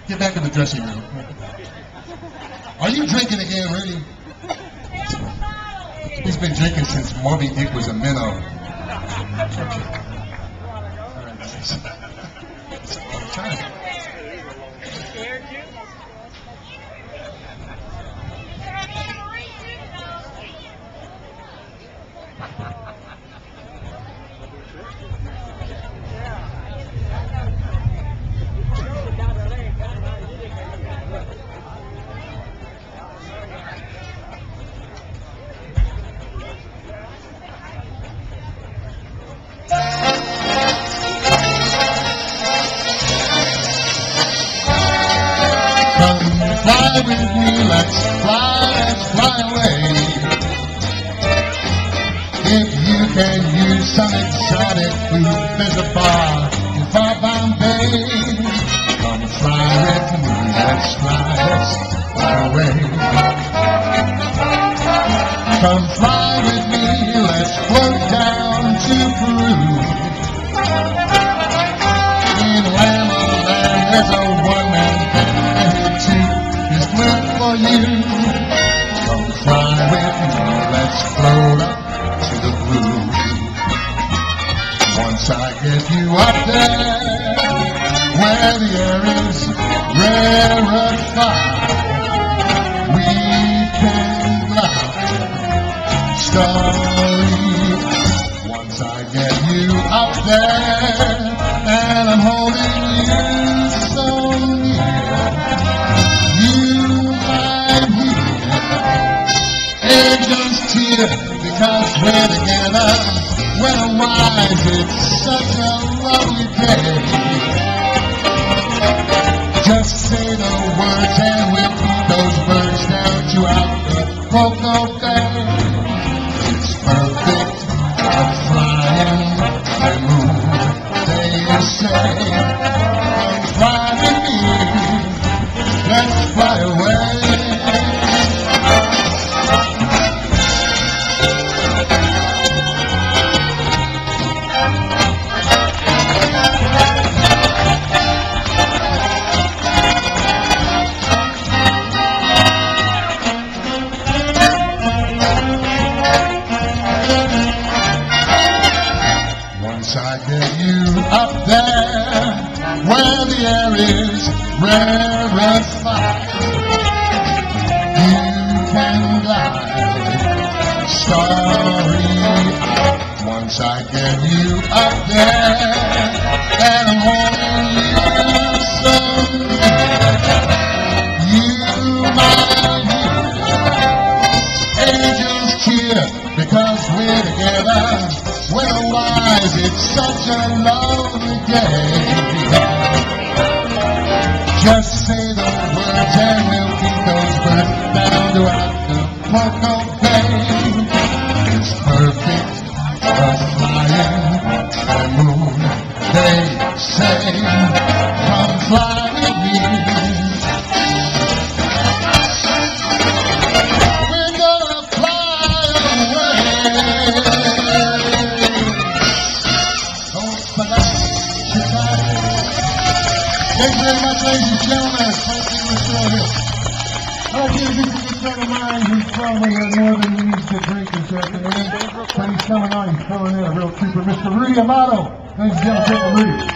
Get back in the dressing room. Are you drinking again, Rudy? He's been drinking since Moby Dick was a minnow. Fly with me, let's fly away. If you can use some exotic food, there's a bar in far Bombay. Come fly with me, let's fly away. Come fly with me, let's float down to Peru. In Lamaland, there's a one-man band too. For you, come fly with me, let's float up to the blue. Once I get you up there, where the air is rarefied, we can glide starry. Once I get you up there, and I'm holding you so near, just here because we're together. Weather-wise, it's such a lovely day. Just say the words and we'll feed those birds down to out the Cocoa Bay. It's perfect for flying the moon, they say. Come fly with me, let's fly away. I get you up there, where the air is rarefied, you can glide starry. Once I get you up there, and I'm holding you so near, you might hear angels cheer because we're together. Weather-wise, it's such a lovely day. Just say the words and we'll keep those birds down to out the Cocoa Bay. It's perfect for flying the moon, they say. Come fly with me. We're gonna fly away. Thank you very much, ladies and gentlemen. Frankie Vee Come Fly. I'd like to introduce a good friend of mine who's probably had more than he needs to drink this afternoon. But he's coming on, he's coming in, a real trooper, Mr. Rudy Amato. Ladies and gentlemen, Rudy.